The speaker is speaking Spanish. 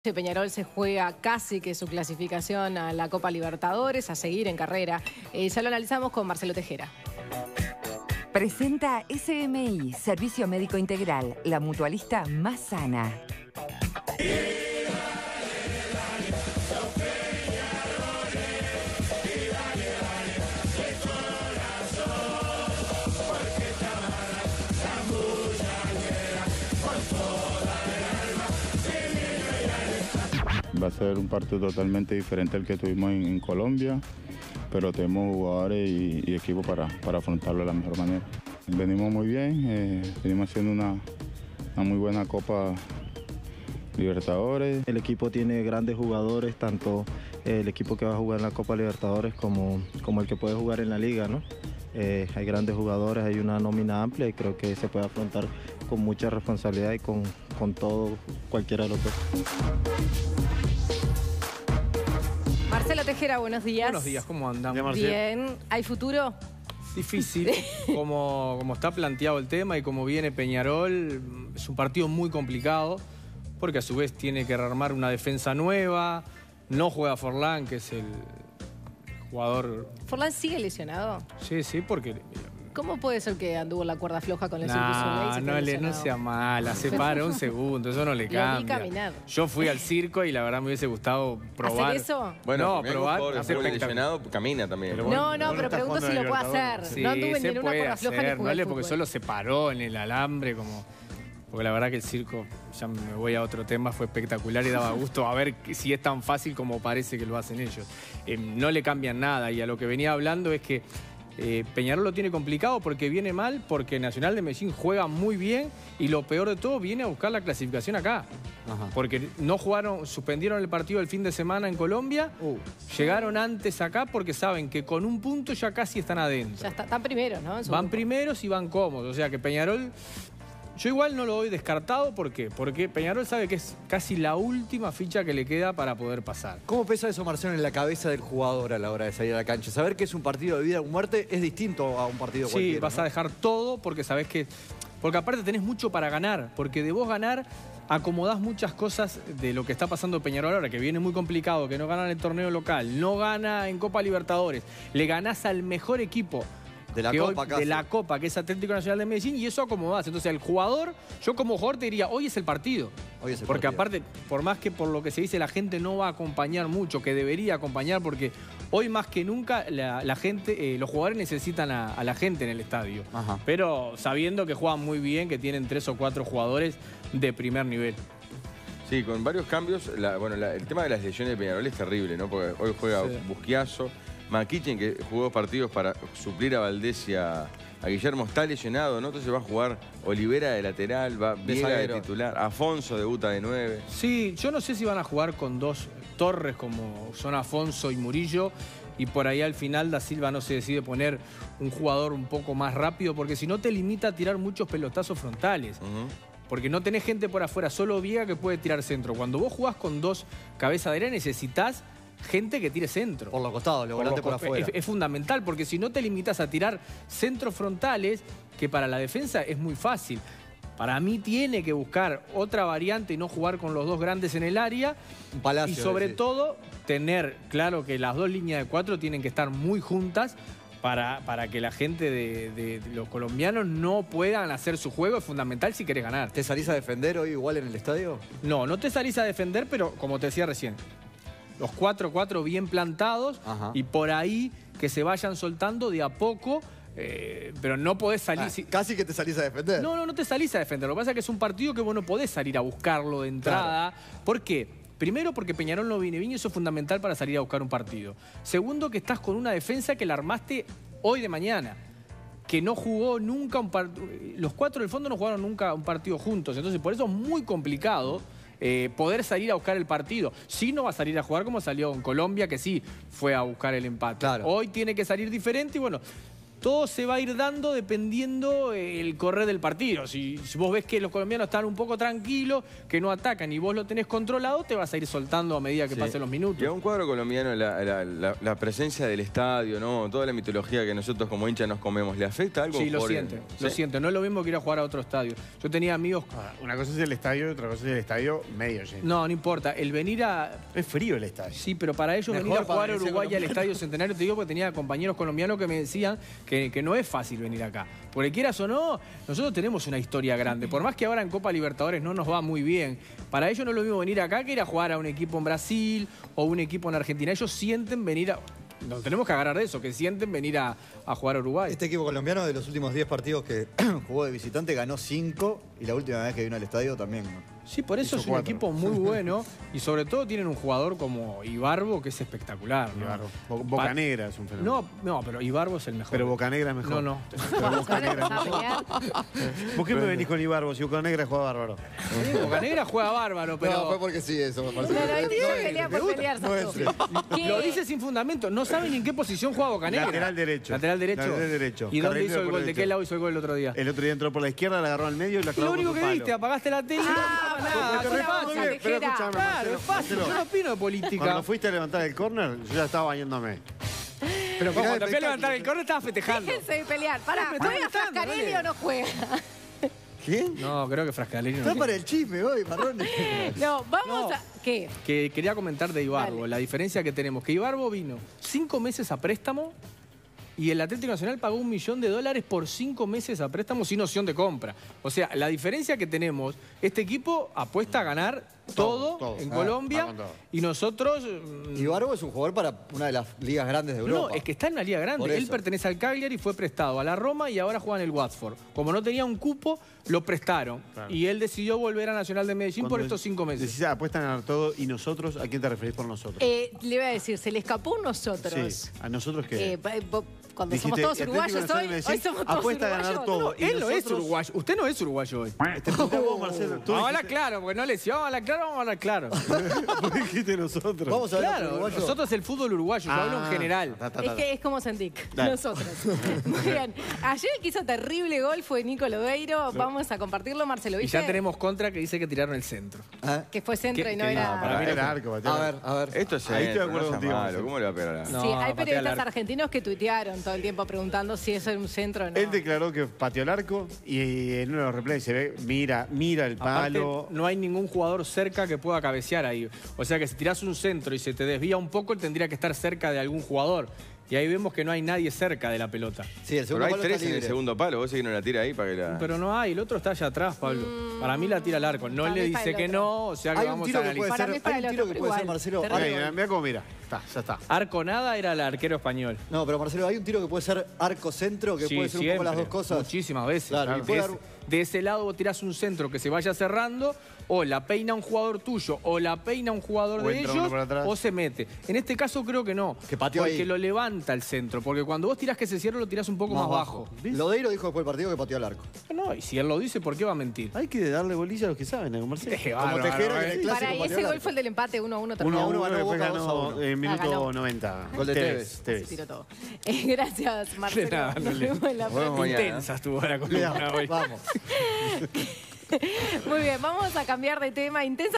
Peñarol se juega casi que su clasificación a la Copa Libertadores, a seguir en carrera. Ya lo analizamos con Marcelo Tejera. Presenta SMI, Servicio Médico Integral, la mutualista más sana. Va a ser un partido totalmente diferente al que tuvimos en Colombia, pero tenemos jugadores y equipo para afrontarlo de la mejor manera. Venimos muy bien, venimos haciendo una muy buena Copa Libertadores. El equipo tiene grandes jugadores, tanto el equipo que va a jugar en la Copa Libertadores como el que puede jugar en la Liga, ¿no? Hay grandes jugadores, hay una nómina amplia y creo que se puede afrontar con mucha responsabilidad y con todo, cualquiera de los dos. Marcelo Tejera, buenos días. Buenos días, ¿cómo andan? Bien, ¿hay futuro? Difícil, como está planteado el tema y como viene Peñarol, es un partido muy complicado, porque a su vez tiene que rearmar una defensa nueva, no juega Forlán, que es el jugador... ¿Forlán sigue lesionado? Sí, porque... ¿Cómo puede ser que anduvo en la cuerda floja con el Cirque du Soleil? No sea mala, se para un segundo, eso no le cambia. Lo vi caminar. Yo fui al circo y la verdad me hubiese gustado probar. ¿Hacer eso? Bueno, no, probar, hacer lesionado, camina también. Pero pregunto si lo puede hacer. Sí, no anduve ni en una cuerda hacer, floja ni jugué al fútbol. porque solo se paró en el alambre, porque la verdad que el circo, ya me voy a otro tema, fue espectacular y daba gusto a ver si es tan fácil como parece que lo hacen ellos. No le cambian nada y a lo que venía hablando es que Peñarol lo tiene complicado porque viene mal, porque Nacional de Medellín juega muy bien y lo peor de todo, viene a buscar la clasificación acá. Porque no jugaron, suspendieron el partido el fin de semana en Colombia, llegaron antes acá porque saben que con un punto ya casi están adentro. Ya están primeros, ¿no? Van primeros y van cómodos, o sea que Peñarol... Yo igual no lo doy descartado, ¿por qué? Porque Peñarol sabe que es casi la última ficha que le queda para poder pasar. ¿Cómo pesa eso, Marcelo, en la cabeza del jugador a la hora de salir a la cancha? Saber que es un partido de vida o muerte es distinto a un partido cualquiera. Sí, vas a dejar todo porque sabés que... Porque aparte tenés mucho para ganar, porque de vos ganar acomodás muchas cosas de lo que está pasando Peñarol ahora, que viene muy complicado, que no gana en el torneo local, no gana en Copa Libertadores, le ganás al mejor equipo de la Copa, que es Atlético Nacional de Medellín, y eso acomodás. Entonces, el jugador, yo como jugador te diría, hoy es el partido. Porque aparte, por más que por lo que se dice la gente no va a acompañar mucho, que debería acompañar, porque hoy más que nunca la gente, los jugadores necesitan a la gente en el estadio. Pero sabiendo que juegan muy bien, que tienen 3 o 4 jugadores de primer nivel. Sí, con varios cambios. El tema de las lesiones de Peñarol es terrible, ¿no? Porque hoy juega Busquiazo, Maquichen, que jugó partidos para suplir a Valdés y a Guillermo, está lesionado, ¿no? Entonces va a jugar Olivera de lateral, va Viega de titular, Afonso debuta de 9. Sí, yo no sé si van a jugar con 2 torres como son Afonso y Murillo, y por ahí al final Da Silva no se decide poner un jugador un poco más rápido, porque si no te limita a tirar muchos pelotazos frontales. Porque no tenés gente por afuera, solo Viega que puede tirar centro. Cuando vos jugás con 2 cabezas de área necesitas gente que tire centro. Por los costados, los volantes por afuera. Es fundamental, porque si no te limitas a tirar centros frontales, que para la defensa es muy fácil. Para mí tiene que buscar otra variante y no jugar con los 2 grandes en el área. Un Palacio, y sobre todo, tener claro que las 2 líneas de 4 tienen que estar muy juntas para que la gente de los colombianos no puedan hacer su juego. Es fundamental si querés ganar. ¿Te salís a defender hoy igual en el estadio? No te salís a defender, pero como te decía recién, los 4-4 bien plantados y por ahí que se vayan soltando de a poco, pero no podés salir... Casi que te salís a defender. No te salís a defender. Lo que pasa es que es un partido que vos no podés salir a buscarlo de entrada. Claro. ¿Por qué? Primero, porque Peñarol no viene bien y eso es fundamental para salir a buscar un partido. Segundo, que estás con una defensa que la armaste hoy de mañana, que no jugó nunca un partido... Los 4 del fondo no jugaron nunca un partido juntos. Entonces, por eso es muy complicado poder salir a buscar el partido. Sí, no va a salir a jugar como salió en Colombia, que sí fue a buscar el empate. Claro. Hoy tiene que salir diferente y bueno, todo se va a ir dando dependiendo el correr del partido. Si vos ves que los colombianos están un poco tranquilos, que no atacan y vos lo tenés controlado, te vas a ir soltando a medida que pasen los minutos. Y a un cuadro colombiano la presencia del estadio, ¿no? Toda la mitología que nosotros como hinchas nos comemos, ¿le afecta algo? Sí, lo siente. No es lo mismo que ir a jugar a otro estadio. Yo tenía amigos... Una cosa es el estadio y otra cosa es el estadio medio lleno. No importa. El venir a... Es frío el estadio. Sí, pero para ellos venir a jugar a Uruguay al Estadio Centenario, te digo porque tenía compañeros colombianos que me decían que no es fácil venir acá. Porque quieras o no, nosotros tenemos una historia grande. Por más que ahora en Copa Libertadores no nos va muy bien, para ellos no es lo mismo venir acá que ir a jugar a un equipo en Brasil o un equipo en Argentina. Ellos sienten venir a... Nos tenemos que agarrar de eso, que sienten venir a jugar a Uruguay. Este equipo colombiano de los últimos 10 partidos que jugó de visitante ganó 5 y la última vez que vino al estadio también, ¿no? Sí, por eso es un equipo muy bueno y sobre todo tienen un jugador como Ibarbo que es espectacular, ¿no? Ibarbo. Bocanegra es un fenómeno. No, pero Ibarbo es el mejor. Pero Bocanegra es mejor. No. ¿Por qué me venís con Ibarbo si Bocanegra juega bárbaro? Sí, Bocanegra juega bárbaro, pero... No, fue porque sí, eso me parece. Lo dice sin fundamento. No saben en qué posición juega Bocanegra. Lateral derecho. Lateral derecho. ¿Y dónde hizo el gol? ¿De qué lado hizo el gol el otro día? El otro día entró por la izquierda, la agarró al medio y la clavó. Lo único con que su viste, palo. apagaste la tele. Pero escuchame, claro, es fácil. Yo no opino de política. Cuando fuiste a levantar el córner, yo ya estaba bañándome. Pero cuando te fui a levantar el córner estabas festejando. Déjense de pelear. Pará, ¿juega Frascarelli o no juega? ¿Quién? No, creo que Frascarelli no. Está para el chisme hoy, marrones. No, vamos a... ¿Qué? Que quería comentar de Ibarbo, Dale. la diferencia que tenemos. Que Ibarbo vino 5 meses a préstamo y el Atlético Nacional pagó $1 millón por 5 meses a préstamo sin opción de compra. O sea, la diferencia que tenemos, este equipo apuesta a ganar todo en Colombia y nosotros... Ibarbo es un jugador para una de las ligas grandes de Europa. No, es que está en una liga grande. Él pertenece al Cagliari, fue prestado a la Roma y ahora juega en el Watford. Como no tenía un cupo, lo prestaron. Claro. Y él decidió volver a Nacional de Medellín por estos 5 meses. Decís, apuestan a ganar todo y nosotros, ¿a quién te referís por nosotros? Le iba a decir, se le escapó un nosotros. Sí, ¿a nosotros qué? Cuando somos todos uruguayos hoy somos todos apuesta uruguayos. a ganar todo. Él no es uruguayo. Usted no es uruguayo hoy. Marcelo, vamos a hablar claro, porque no le decía, vamos a hablar claro. ¿Por qué dijiste nosotros? Vamos a hablar Claro, uruguayo. nosotros el fútbol uruguayo, yo hablo en general. Es que es como Sendik, Dale. nosotros. Muy bien. Ayer el que hizo terrible gol fue Nico Lodeiro. Vamos a compartirlo, Marcelo. Y ¿Viste? ya tenemos contra que dice que tiraron el centro. Que fue centro y no que era... Para mí era arco. A ver. Esto es Ahí estoy de acuerdo no contigo, malo. Marcelo. ¿Cómo le va a pegar a la... No, Sí, hay patea periodistas al arco. argentinos que tuitearon todo el tiempo preguntando si eso era un centro o no. Él declaró que pateó el arco y en uno de los replays se ve, mira el palo. Aparte, no hay ningún jugador cerca que pueda cabecear ahí. O sea que si tirás un centro y se te desvía un poco, él tendría que estar cerca de algún jugador. Y ahí vemos que no hay nadie cerca de la pelota. Sí, el Pero segundo hay palo 3 está en el libre. segundo palo. ¿Vos decís que no la tira ahí para que la...? Pero no hay, el otro está allá atrás, Pablo. Para mí la tira al arco. No Para le mí para dice el que otro. no, o sea que Hay un vamos a tiro que analizar. puede Para ser, mí para hay un el tiro otro, que pero puede ser, igual. Marcelo. Terrible. Mira cómo mira. Ya está. Arco nada era el arquero español. No, pero Marcelo, hay un tiro que puede ser arco-centro, que Sí, puede ser un poco las dos cosas. Muchísimas veces. Claro, y puede dar- De ese lado vos tirás un centro que se vaya cerrando, o la peina un jugador tuyo, o la peina un jugador O de entra uno ellos, por atrás. o se mete. En este caso creo que no. Que pateó porque ahí. lo levanta el centro. Porque cuando vos tirás que se cierra, lo tirás un poco más bajo. Lodeiro dijo después del partido que pateó al arco. No, y si él lo dice, ¿por qué va a mentir? Hay que darle bolilla a los que saben, ¿no, Marcelo? Como Tejera, que en el clásico Para, y pateó ese al gol arco. fue el del empate 1-1 terminó. 1-1 ganó después Boca ganó 2-1. en minuto ganó. 90. Gol de Tevez. Se tiró todo. Gracias, Marcelo. De nada, Nos no le- vemos en la Nos vemos próxima. mañana. Intensa estuvo la columna hoy. Vamos. Muy bien, vamos a cambiar de tema. Intensa.